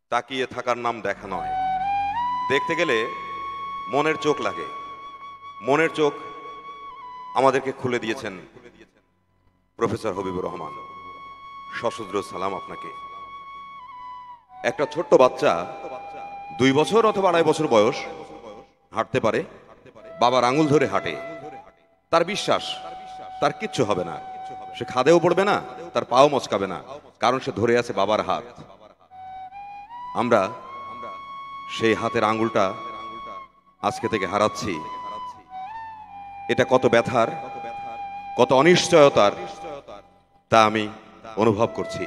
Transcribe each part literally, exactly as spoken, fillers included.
তাকিয়ে থাকার নাম দেখা নয়। দেখতে গেলে মনের চোখ লাগে। মনের চোখ আমাদেরকে খুলে দিয়েছেন প্রফেসর হবিবুর রহমান। সশস্ত্র সালাম আপনাকে। একটা ছোট্ট বাচ্চা দুই বছর অথবা আড়াই বছর বয়স হাঁটতে পারে, বাবার আঙুল ধরে হাঁটে। তার বিশ্বাস তার কিচ্ছু হবে না, সে খাদেও পড়বে না, তার পাও মচকাবে না, কারণ সে ধরে আছে বাবার হাত। আমরা সেই হাতের আঙুলটা আজকে থেকে হারাচ্ছি। এটা কত ব্যথার, কত অনিশ্চয়তার তা আমি অনুভব করছি।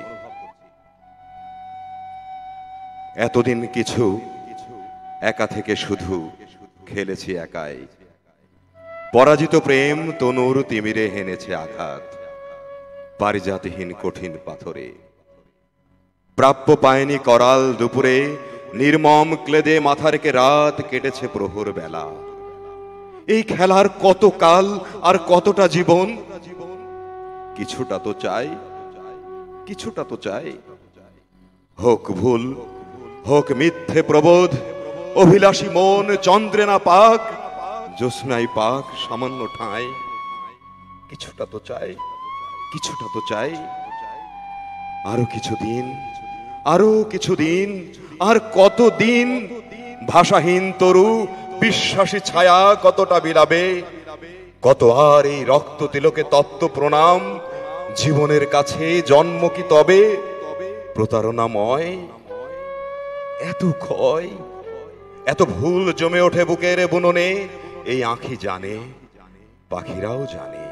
এতদিন কিছু একা থেকে শুধু খেলেছি একাই, পরাজিত প্রেম তনুর তিমিরে হেনেছে আঘাত, পারিজাতহীন কঠিন পাথরে। প্রাপ্য পায়নি করাল দুপুরে, নির্মম ক্লেদে মাথা রেখে রাত কেটেছে প্রহর বেলা। এই খেলার কত কাল আর কতটা জীবন, কিছুটা তো চাই, কিছুটা তো চাই। হোক ভুল, হোক মিথ্যে প্রবোধ, অভিলাষী মন চন্দ্রে না পাক, জ্যোৎস্নাই পাক সামান্য ঠাঁই। কিছুটা তো চাই, কিছুটা তো চাই। আরো কিছুদিন, আরো কিছুদিন, আর কতদিন ভাষাহীন তরু বিশ্বাসী ছায়া কতটা বিলাবে। কত আর এই রক্ত তিলকে তত্ত্ব প্রণাম, জীবনের কাছে জন্ম কি তবে প্রতারণাময়। এত ক্ষয়, এত ভুল জমে ওঠে বুকের বুননে, এই আঁখি জানে, পাখিরাও জানে।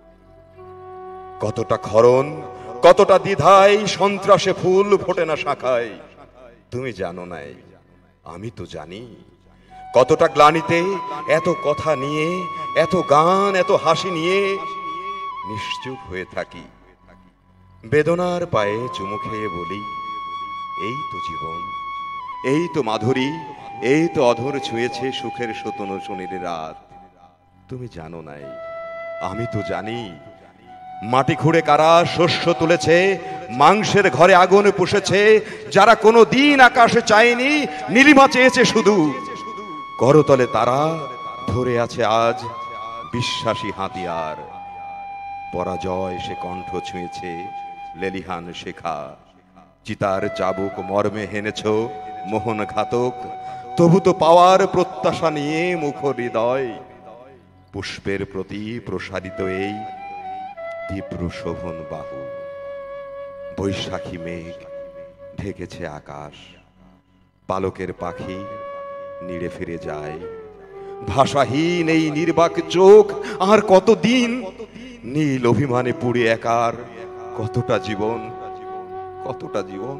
কতটা ক্ষরণ, কতটা দ্বিধায়, সন্ত্রাসে ফুল ফোটে না শাখায়। তুমি জানো নাই, আমি তো জানি। কতটা গ্লানিতে এত কথা নিয়ে, এত গান, এত হাসি নিয়ে নিশ্চুপ হয়ে থাকি। বেদনার পায়ে চুমু খেয়ে বলি, এই তো জীবন, এই তো মাধুরী, এই তো অধর ছুঁয়েছে সুখের সতন শনির রাত। তুমি জানো নাই, আমি তো জানি। মাটি খুঁড়ে কারা শস্য তুলেছে, মাংসের ঘরে আগুন পুষেছে, যারা কোনো দিন আকাশে চায়নি, নীলিমা চেয়েছে শুধু। করতলে তারা ধরে আছে আজ বিশ্বাসী হাতিয়ার। পরাজয় সে কণ্ঠ ছুঁয়েছে লেলিহান শেখা। চিতার চাবুক মর্মে হেনেছ মোহন ঘাতক, তবু তো পাওয়ার প্রত্যাশা নিয়ে মুখর হৃদয়। পুষ্পের প্রতি প্রসারিত এই তীব্র শোভন বাহু। বৈশাখী মেঘ ঢেকেছে আকাশ, পালকের পাখি নিড়ে ফিরে যায়। ভাষাহীন এই নির্বাক চোখ আর কতদিন, নীল অভিমানে পুড়ে একার কতটা জীবন, কতটা জীবন।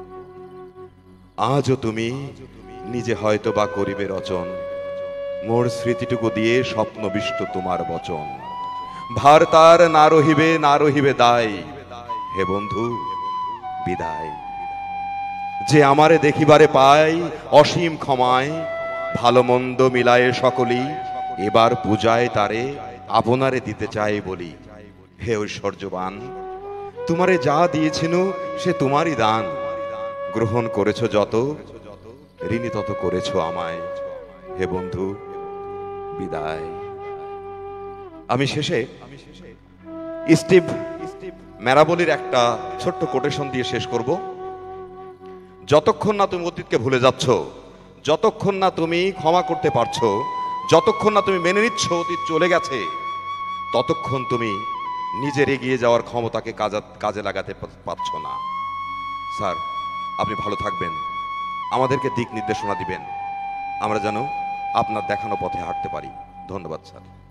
আজও তুমি নিজে হয়তো বা করিবে রচন, মোর স্মৃতিটুকু দিয়ে স্বপ্নবিষ্ট তোমার বচন। ভার তার না রহিবে, না রহিবে দায়। হে বন্ধু বিদায়। যে আমারে দেখিবারে পায় অসীম ক্ষমায়, ভালো মন্দ মিলায়ে সকলেই এবার পূজায় তারে আপনারে দিতে চাই বলি। হে ঐশ্বর্যবান, তোমারে যা দিয়েছিনু সে তোমারই দান। গ্রহণ করেছ যত, ঋণী তত করেছ আমায়। হে বন্ধু বিদায়। আমি শেষে স্টিভ ম্যারাবলির একটা ছোট্ট কোটেশন দিয়ে শেষ করব। যতক্ষণ না তুমি অতীতকে ভুলে যাচ্ছ, যতক্ষণ না তুমি ক্ষমা করতে পারছো, যতক্ষণ না তুমি মেনে নিচ্ছ অতীত চলে গেছে, ততক্ষণ তুমি নিজের এগিয়ে যাওয়ার ক্ষমতাকে কাজে লাগাতে পারছ না। স্যার, আপনি ভালো থাকবেন, আমাদেরকে দিক নির্দেশনা দিবেন, আমরা যেন আপনার দেখানো পথে হাঁটতে পারি। ধন্যবাদ স্যার।